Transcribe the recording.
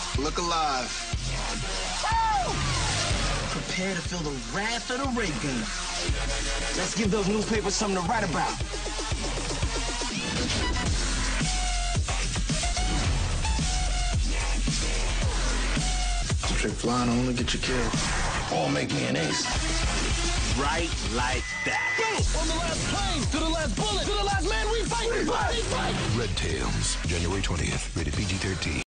Look alive. Woo! Prepare to feel the wrath of the ray gun. Let's give those newspapers something to write about. Trick flying only get you killed. Or make me an ace. Right like that. Boom! On the last plane, to the last bullet, to the last man, we fight! We fight! Red Tails, January 20th, rated PG-13.